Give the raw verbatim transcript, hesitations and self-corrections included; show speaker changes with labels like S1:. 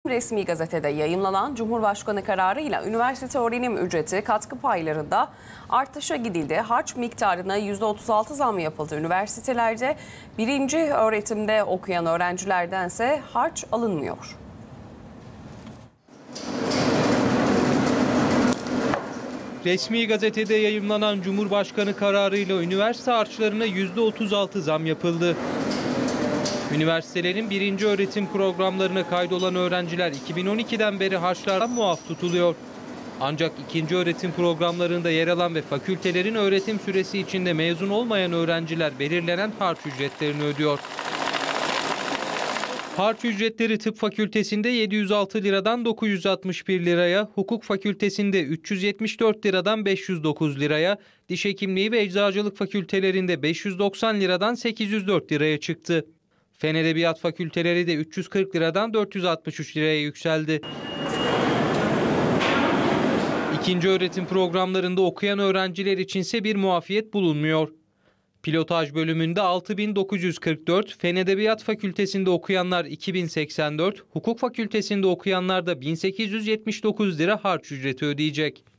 S1: Resmi gazetede yayımlanan Cumhurbaşkanı kararıyla üniversite öğrenim ücreti katkı paylarında artışa gidildi. Harç miktarına yüzde otuz altı zam yapıldı. Üniversitelerde birinci öğretimde okuyan öğrencilerdense harç alınmıyor.
S2: Resmi gazetede yayımlanan Cumhurbaşkanı kararıyla üniversite harçlarına yüzde otuz altı zam yapıldı. Üniversitelerin birinci öğretim programlarına kaydolan öğrenciler iki bin on ikiden beri harçlardan muaf tutuluyor. Ancak ikinci öğretim programlarında yer alan ve fakültelerin öğretim süresi içinde mezun olmayan öğrenciler belirlenen harç ücretlerini ödüyor. Harç ücretleri tıp fakültesinde yedi yüz altı liradan dokuz yüz altmış bir liraya, hukuk fakültesinde üç yüz yetmiş dört liradan beş yüz dokuz liraya, diş hekimliği ve eczacılık fakültelerinde beş yüz doksan liradan sekiz yüz dört liraya çıktı. Fen Edebiyat fakülteleri de üç yüz kırk liradan dört yüz altmış üç liraya yükseldi. İkinci öğretim programlarında okuyan öğrenciler içinse bir muafiyet bulunmuyor. Pilotaj bölümünde altı bin dokuz yüz kırk dört, Fen Edebiyat Fakültesinde okuyanlar iki bin seksen dört, Hukuk Fakültesinde okuyanlar da bin sekiz yüz yetmiş dokuz lira harç ücreti ödeyecek.